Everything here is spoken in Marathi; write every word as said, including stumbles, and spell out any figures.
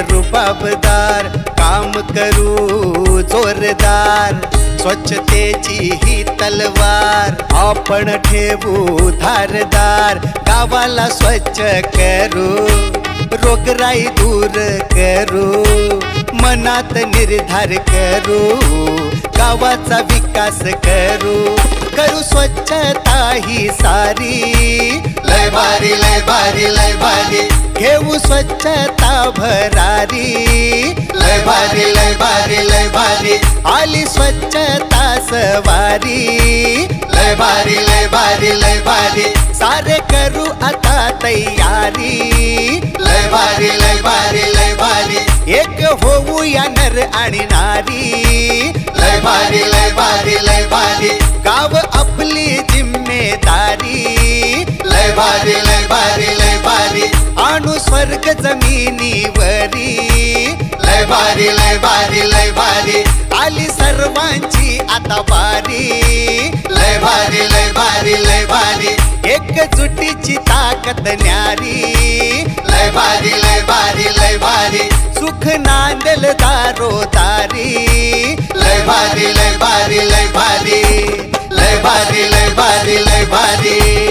रुबाबदार, काम करू जोरदार, स्वच्छतेची ही तलवार आपण ठेवू धारदार, गावाला स्वच्छ करू, रोगराई दूर करू, मनात निर्धार करू, गावाचा विकास करू, करू स्वच्छता ही सारी, लय भारी लय भारी लय भारी, घेऊ स्वच्छता भरारी, लय भारी लय भारी लय भारी, आली स्वच्छता सवारी, लय भारी लय भारी लय भारी, सारे करू आता तयारी, लय भारी लय भारी लय भारी, एक होऊ या नर आणि नारी, लय भारी लय भारी लय भारी, गाव आपली जिम्मेदारी, लय भारी लय भारी लय भारी, आणू स्वर्ग जमिनीवरी, लय भारी लय भारी लय भारी, आली सर्वांची आता बारी, लय भारी लय भारी लय भारी, एकजुटीची ताकद न्यारी, लय भारी लय भारी लय भारी, सुख नांदेल दारोदारी, लय भारी लय भारी लय भारी, लय भारी लय भारी लय भारी।